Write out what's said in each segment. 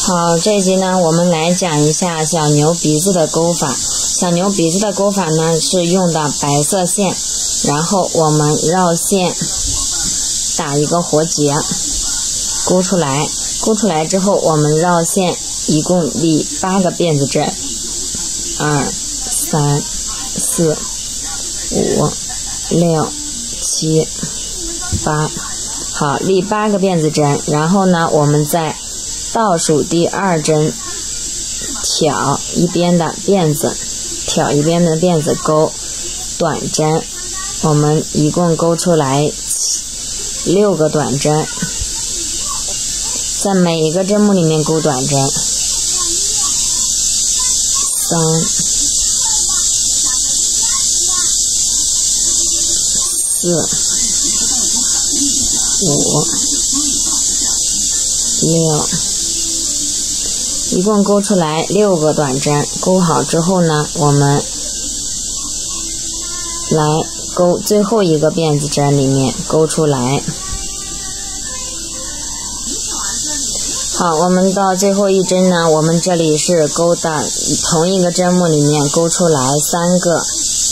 好，这一集呢，我们来讲一下小牛鼻子的钩法。小牛鼻子的钩法呢，是用的白色线，然后我们绕线打一个活结，钩出来。钩出来之后，我们绕线，一共立8个辫子针，2、3、4、5、6、7、8。好，立8个辫子针，然后呢，我们再倒数第2针挑一边的辫子，钩短针，我们一共钩出来6个短针，在每一个针目里面钩短针，3、4、5、6，一共钩出来6个短针。钩好之后呢，我们来钩最后一个辫子针里面钩出来。好，我们到最后一针呢，我们这里是钩的同一个针目里面钩出来3个。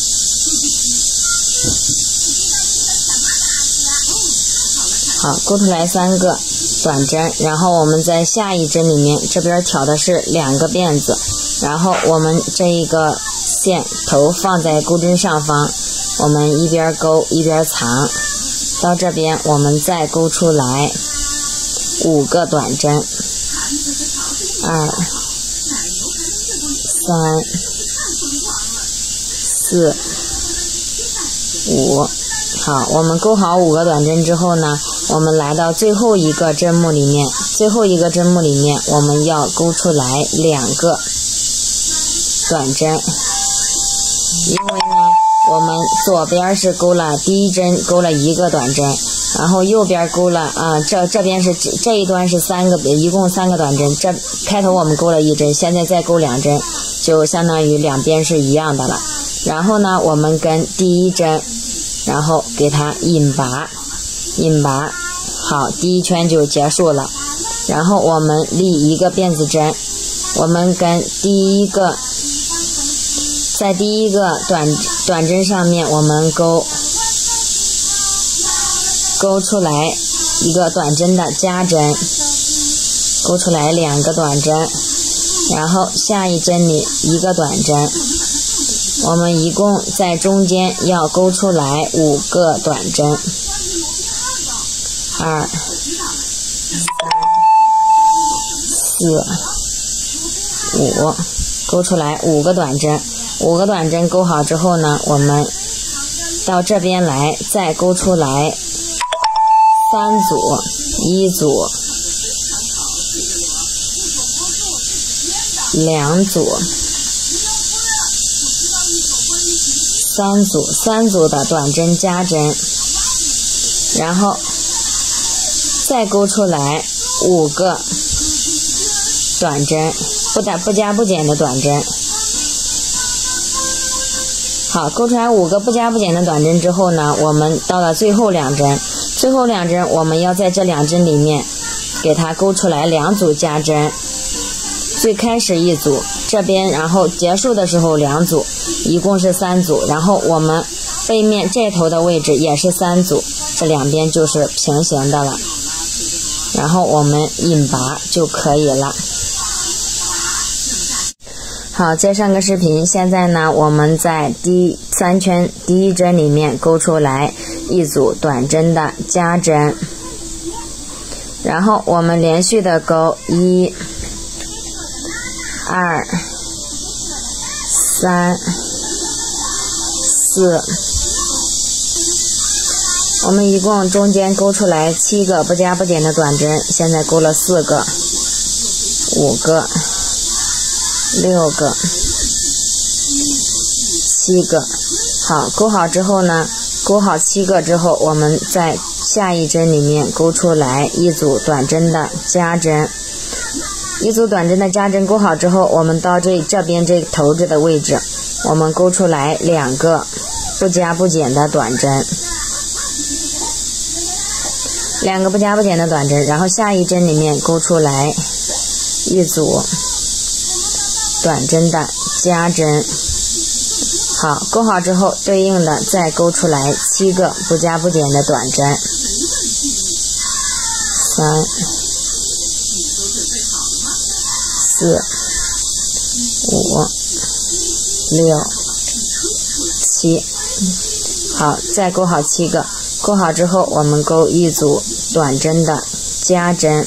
好，钩出来3个短针，然后我们在下一针里面，这边挑的是2个辫子，然后我们这一个线头放在钩针上方，我们一边钩一边藏，到这边我们再钩出来5个短针，2、3、4、5。好，我们钩好5个短针之后呢，我们来到最后一个针目里面，我们要钩出来2个短针，因为呢，我们左边是钩了第一针，钩了1个短针，然后右边钩了这边是这一端是一共3个短针，这开头我们钩了1针，现在再钩2针，就相当于两边是一样的了。然后呢，我们跟第一针，然后给它引拔，好，第一圈就结束了。然后我们立1个辫子针，我们跟在第一个短针上面，我们钩出来1个短针的加针，钩出来2个短针，然后下一针里1个短针，我们一共在中间要钩出来5个短针，2、3、4、5，钩出来5个短针。5个短针钩好之后呢，我们到这边来再钩出来3组，1组、2组、3组的短针加针，然后再钩出来5个短针，不加不减的短针。好，钩出来5个不加不减的短针之后呢，我们到了最后2针，我们要在这2针里面给它钩出来2组加针，最开始1组，这边然后结束的时候2组，一共是3组，然后我们背面这头的位置也是3组，这两边就是平行的了，然后我们引拔就可以了。好，再上个视频。现在呢，我们在第3圈第一针里面钩出来1组短针的加针，然后我们连续的钩1、2、3、4，我们一共中间钩出来7个不加不减的短针，现在钩了4个、5个、6个、7个。好，钩好之后呢，钩好7个之后，我们在下一针里面钩出来1组短针的加针。1组短针的加针钩好之后，我们到这边这头子的位置，我们钩出来2个不加不减的短针。2个不加不减的短针，然后下一针里面钩出来一组短针的加针。好，钩好之后，对应的再钩出来7个不加不减的短针，3、4、5、6、7。好，再钩好7个，钩好之后，我们钩一组短针的加针，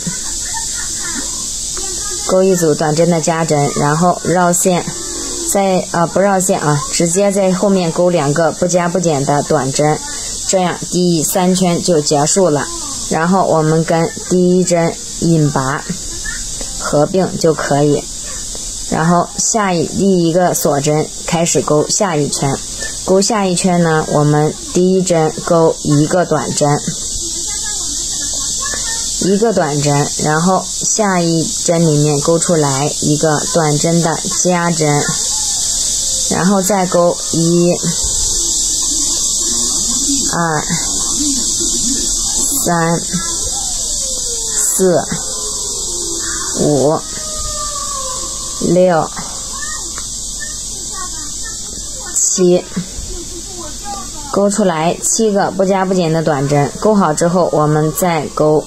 钩一组短针的加针，然后绕线。不绕线啊，直接在后面钩2个不加不减的短针，这样第3圈就结束了。然后我们跟第一针引拔合并就可以。然后第一个锁针开始钩下一圈，钩下一圈呢，我们第一针钩1个短针，1个短针，然后下一针里面钩出来1个短针的加针。然后再钩1、2、3、4、5、6、7，钩出来7个不加不减的短针。钩好之后，我们再钩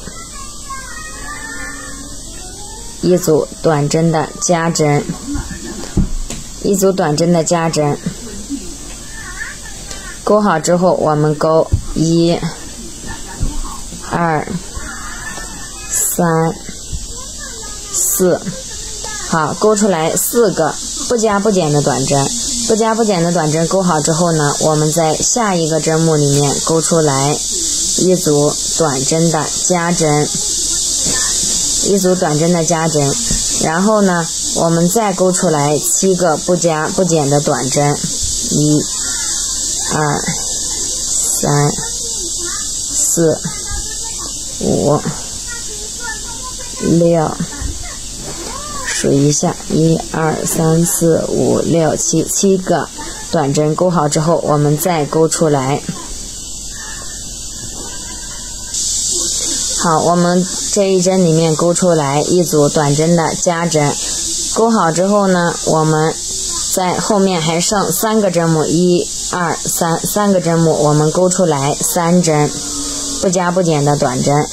一组短针的加针。一组短针的加针，钩好之后，我们钩1、2、3、4，好，钩出来4个不加不减的短针。不加不减的短针钩好之后呢，我们在下一个针目里面钩出来一组短针的加针，一组短针的加针，然后呢，我们再钩出来7个不加不减的短针，1、2、3、4、5、6，数一下，1、2、3、4、5、6、7个短针钩好之后，我们再钩出来。好，我们这一针里面钩出来一组短针的加针，钩好之后呢，我们在后面还剩3个针目，1、2、3个针目，我们钩出来3针不加不减的短针，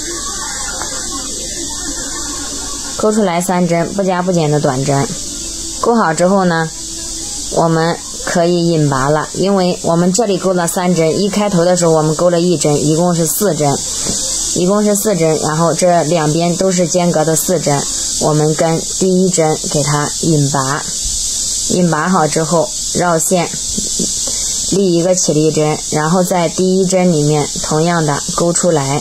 钩出来3针不加不减的短针。钩好之后呢，我们可以引拔了，因为我们这里钩了3针，一开头的时候我们钩了1针，一共是4针。然后这两边都是间隔的4针，我们跟第一针给它引拔，引拔好之后绕线立一个起立针，然后在第一针里面同样的钩出来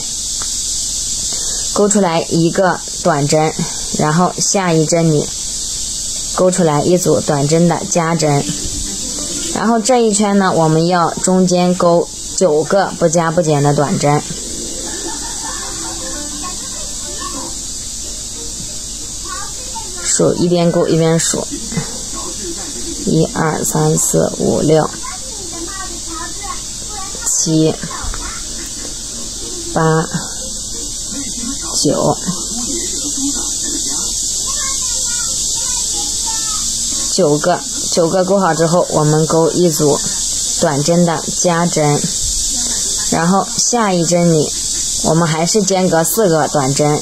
1个短针，然后下一针里钩出来一组短针的加针，然后这一圈呢，我们要中间钩9个不加不减的短针。数，一边钩一边数，1、2、3、4、5、6、7、8、9， 9个钩好之后，我们钩一组短针的加针，然后下一针里我们还是间隔4个短针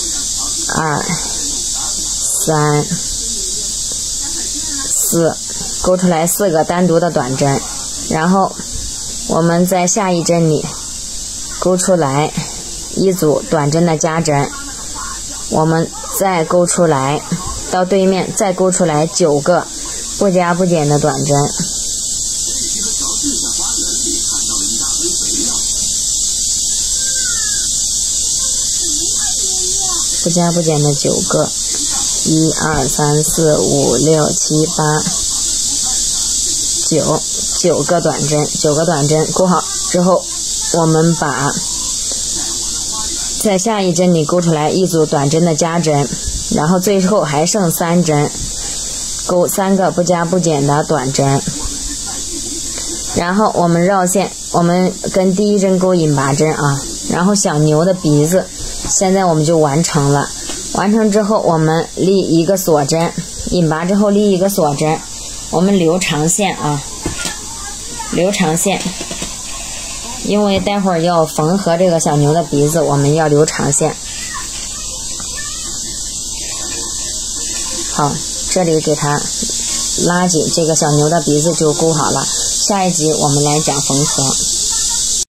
，2、3、4，钩出来4个单独的短针，然后我们在下一针里钩出来一组短针的加针，我们再钩出来到对面再钩出来9个不加不减的短针，不加不减的9个，1、2、3、4、5、6、7、8、9个短针，9个短针钩好之后，我们把在下一针里钩出来一组短针的加针，然后最后还剩3针，钩3个不加不减的短针，然后我们绕线，我们跟第一针钩引拔针啊，然后小牛的鼻子现在我们就完成了。 完成之后，我们立一个锁针，引拔之后立一个锁针，我们留长线啊，留长线，因为待会儿要缝合这个小牛的鼻子，我们要留长线。好，这里给它拉紧，这个小牛的鼻子就勾好了。下一集我们来讲缝合。